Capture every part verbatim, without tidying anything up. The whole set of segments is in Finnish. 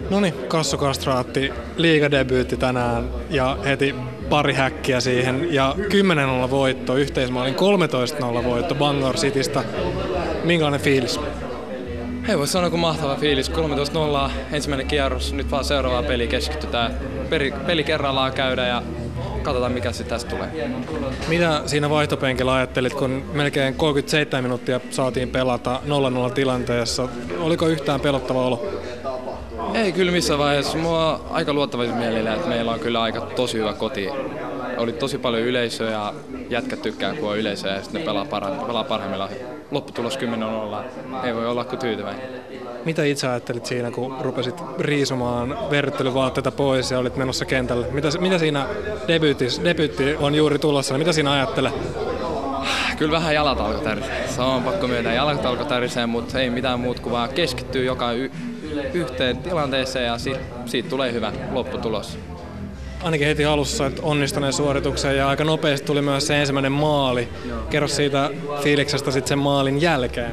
Noniin, Kassu Kastraatti, liigadebyytti tänään ja heti pari häkkiä siihen ja kymmenen nolla voitto, yhteismaalin kolmetoista nolla voitto Bangor Citystä. Minkälainen fiilis? Ei voi sanoa kuin mahtava fiilis. kolmetoista nolla ensimmäinen kierros, nyt vaan seuraavaan peliin keskitytään. Peli, peli kerrallaan käydä ja katsotaan mikä sitten tästä tulee. Mitä siinä vaihtopenkillä ajattelit, kun melkein kolmekymmentäseitsemän minuuttia saatiin pelata nolla nolla tilanteessa? Oliko yhtään pelottava olo? Ei kyllä missään vaiheessa. Mua on aika luottavaisin mielillä, että meillä on kyllä aika tosi hyvä koti. Oli tosi paljon yleisöä ja jätkät tykkää kun on yleisöä ja sitten ne pelaa, parha- pelaa parhaimmillaan. Lopputulos kymmenen nolla. Ei voi olla kuin tyytyväinen. Mitä itse ajattelit siinä, kun rupesit riisumaan verryttelyvaatteita pois ja olit menossa kentälle? Mitä, mitä siinä debyytti on juuri tulossa? Mitä siinä ajattelee? Kyllä vähän jalat alkoi tärisee. Se on pakko myöntää. Jalat alkoi tärisee, mutta ei mitään muuta kuin vaan keskittyy joka y- yhteen tilanteeseen ja siitä, siitä tulee hyvä lopputulos. Ainakin heti alussa että onnistuneen suorituksen ja aika nopeasti tuli myös se ensimmäinen maali. Kerro siitä fiiliksestä sitten sen maalin jälkeen.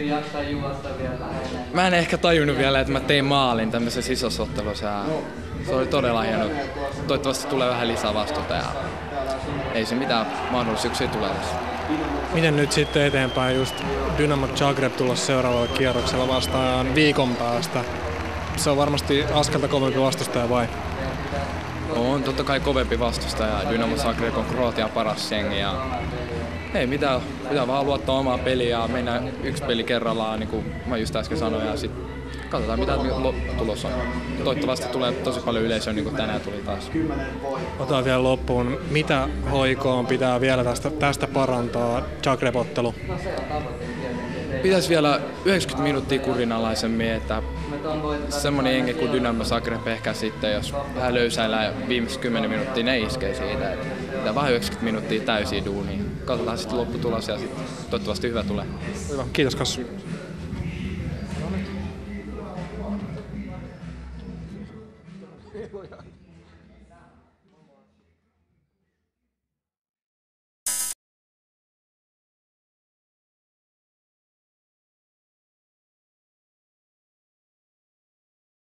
Mä en ehkä tajunnut vielä, että mä tein maalin tämmöisessä isossa ottelussa. Se oli todella hieno. Toivottavasti tulee vähän lisää vastuuta ja ei se mitään mahdollisuuksia tule. Miten nyt sitten eteenpäin just Dynamo Zagreb tulossa seuraavalla kierroksella vastaan viikon päästä? Se on varmasti askelta kovempi vastustaja vai? On totta kai kovempi vastustaja. Dynamo Zagreb on Kroatian paras jengi ja ei mitään, pitää vaan luottaa omaa peliä ja mennä yksi peli kerrallaan, niin kuin mä just äsken sanoin, ja sitten katsotaan mitä tulos on. Toivottavasti tulee tosi paljon yleisöä, niin kuin tänään tuli taas. Otetaan vielä loppuun, mitä hoikoon pitää vielä tästä, tästä parantaa Zagreb-ottelu? Pitäisi vielä yhdeksänkymmentä minuuttia kurinalaisemmin, että semmoinen jengi kuin Dynamo Zagreb ehkä sitten, jos vähän löysäillään viimeiset kymmenen minuuttia, ne iskee siitä. Että pitää vähän yhdeksänkymmentä minuuttia täysiä duunia. Katsotaan sitten lopputulos ja sitten toivottavasti hyvä tulee. Hyvä. Kiitos Kassu. Hyvä.